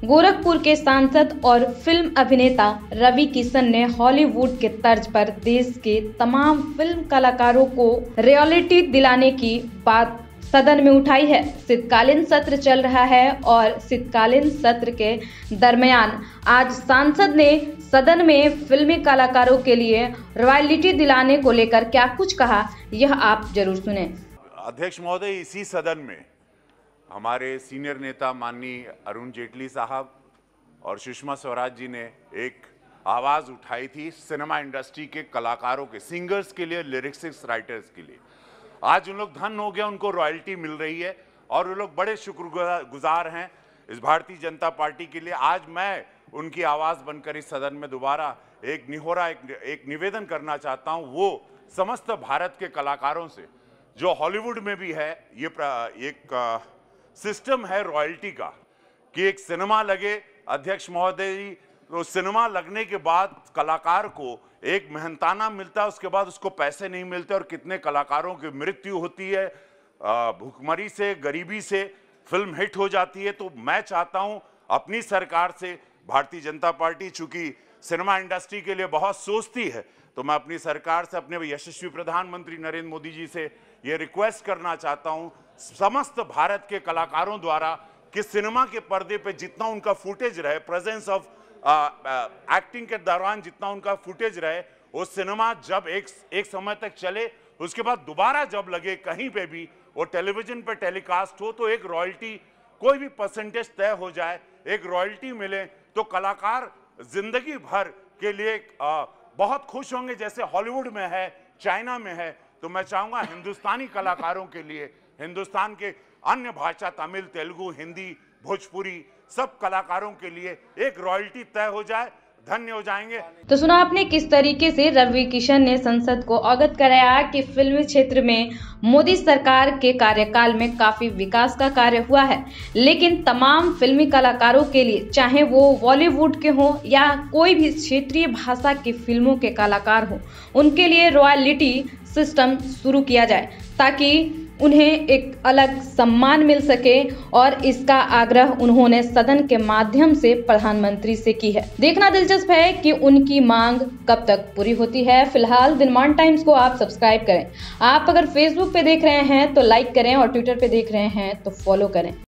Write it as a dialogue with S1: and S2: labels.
S1: गोरखपुर के सांसद और फिल्म अभिनेता रवि किशन ने हॉलीवुड के तर्ज पर देश के तमाम फिल्म कलाकारों को रॉयल्टी दिलाने की बात सदन में उठाई है। शीतकालीन सत्र चल रहा है और शीतकालीन सत्र के दरमियान आज सांसद ने सदन में फिल्मी कलाकारों के लिए रॉयल्टी दिलाने को लेकर क्या कुछ कहा, यह आप जरूर सुने।
S2: अध्यक्ष महोदय, इसी सदन में हमारे सीनियर नेता माननीय अरुण जेटली साहब और सुषमा स्वराज जी ने एक आवाज उठाई थी सिनेमा इंडस्ट्री के कलाकारों के, सिंगर्स के लिए, लिरिक्स राइटर्स के लिए। आज उन लोग धन हो गया, उनको रॉयल्टी मिल रही है और वो लोग बड़े शुक्रगुजार हैं इस भारतीय जनता पार्टी के लिए। आज मैं उनकी आवाज बनकर इस सदन में दोबारा एक निहोरा, एक निवेदन करना चाहता हूं। वो समस्त भारत के कलाकारों से, जो हॉलीवुड में भी है, ये एक सिस्टम है रॉयल्टी का कि एक सिनेमा लगे, अध्यक्ष महोदय जी, तो सिनेमा लगने के बाद कलाकार को एक मेहनताना मिलता है, उसके बाद उसको पैसे नहीं मिलते और कितने कलाकारों की मृत्यु होती है भूखमरी से, गरीबी से। फिल्म हिट हो जाती है। तो मैं चाहता हूं अपनी सरकार से, भारतीय जनता पार्टी चूंकि सिनेमा इंडस्ट्री के लिए बहुत सोचती है, तो मैं अपनी सरकार से, अपने यशस्वी प्रधानमंत्री नरेंद्र मोदी जी से ये रिक्वेस्ट करना चाहता हूं समस्त भारत के कलाकारों द्वारा कि सिनेमा के पर्दे पे जितना उनका फुटेज रहे, प्रेजेंस ऑफ एक्टिंग के दौरान जितना उनका फुटेज रहे, वो सिनेमा जब एक समय तक चले, उसके बाद दोबारा जब लगे कहीं पे भी वो टेलीविजन पे टेलीकास्ट हो, तो एक रॉयल्टी, कोई भी परसेंटेज तय हो जाए, एक रॉयल्टी मिले, तो कलाकार जिंदगी भर के लिए बहुत खुश होंगे, जैसे हॉलीवुड में है, चाइना में है। तो मैं चाहूंगा हिंदुस्तानी कलाकारों के लिए, हिंदुस्तान के अन्य भाषा, तमिल, तेलुगु, हिंदी, भोजपुरी, सब कलाकारों के लिए एक रॉयल्टी तय हो जाए, धन्य हो जाएंगे।
S1: तो सुना आपने किस तरीके से रवि किशन ने संसद को अवगत कराया कि फिल्मी क्षेत्र में मोदी सरकार के कार्यकाल में काफी विकास का कार्य हुआ है, लेकिन तमाम फिल्मी कलाकारों के लिए, चाहे वो बॉलीवुड के हों या कोई भी क्षेत्रीय भाषा की फिल्मों के कलाकार हों, उनके लिए रॉयल्टी सिस्टम शुरू किया जाए ताकि उन्हें एक अलग सम्मान मिल सके, और इसका आग्रह उन्होंने सदन के माध्यम से प्रधानमंत्री से की है। देखना दिलचस्प है कि उनकी मांग कब तक पूरी होती है। फिलहाल दिनमान टाइम्स को आप सब्सक्राइब करें। आप अगर फेसबुक पे देख रहे हैं तो लाइक करें और ट्विटर पे देख रहे हैं तो फॉलो करें।